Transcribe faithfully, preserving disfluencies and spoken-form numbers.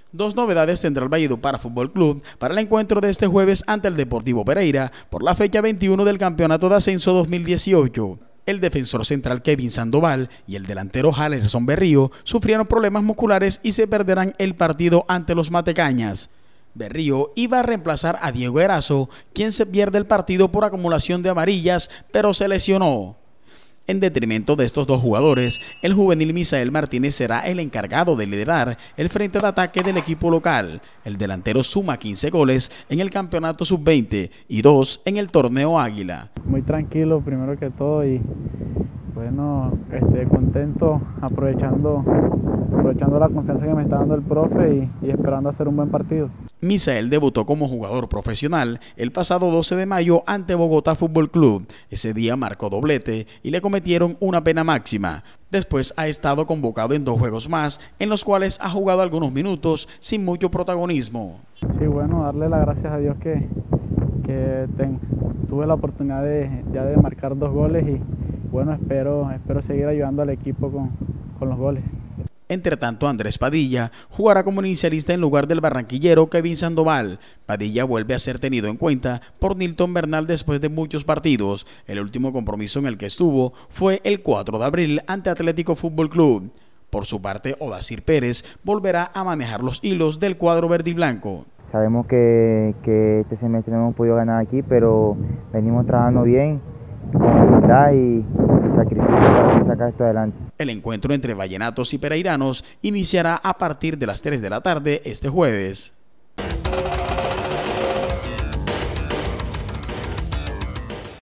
Dos novedades tendrá el Valledupar Fútbol Club para el encuentro de este jueves ante el Deportivo Pereira por la fecha veintiuno del Campeonato de Ascenso dos mil dieciocho. El defensor central Kevin Sandoval y el delantero Jalerson Berrío sufrieron problemas musculares y se perderán el partido ante los Matecañas. Berrío iba a reemplazar a Diego Erazo, quien se pierde el partido por acumulación de amarillas, pero se lesionó. En detrimento de estos dos jugadores, el juvenil Misael Martínez será el encargado de liderar el frente de ataque del equipo local. El delantero suma quince goles en el campeonato sub veinte y dos en el torneo Águila. Muy tranquilo primero que todo y bueno, este, contento aprovechando, aprovechando la confianza que me está dando el profe y, y esperando hacer un buen partido. Misael debutó como jugador profesional el pasado doce de mayo ante Bogotá Fútbol Club. Ese día marcó doblete y le cometieron una pena máxima. Después ha estado convocado en dos juegos más, en los cuales ha jugado algunos minutos sin mucho protagonismo. Sí, bueno, darle las gracias a Dios que, que ten, tuve la oportunidad de, ya de marcar dos goles y bueno, espero, espero seguir ayudando al equipo con, con los goles. Entre tanto, Andrés Padilla jugará como inicialista en lugar del barranquillero Kevin Sandoval. Padilla vuelve a ser tenido en cuenta por Nilton Bernal después de muchos partidos. El último compromiso en el que estuvo fue el cuatro de abril ante Atlético Fútbol Club. Por su parte, Odacir Pérez volverá a manejar los hilos del cuadro verde y blanco. Sabemos que, que este semestre no hemos podido ganar aquí, pero venimos trabajando bien, con humildad y, y sacrificio para sacar esto adelante. El encuentro entre vallenatos y pereiranos iniciará a partir de las tres de la tarde este jueves.